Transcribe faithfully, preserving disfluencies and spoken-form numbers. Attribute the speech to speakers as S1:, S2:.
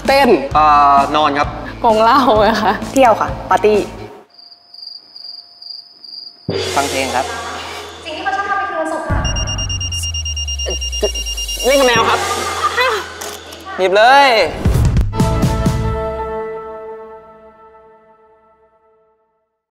S1: เต้นอ่านอนครับ
S2: กงเหล้าอะค่ะ
S3: เที่ยวค่ะปาร์ตี้
S1: ฟังเพลงครับ
S4: สิ่งที่เขาชอบทำในคืนวันศุกร์ค่ะ
S1: เล่นกับแมวครับหยิบเลย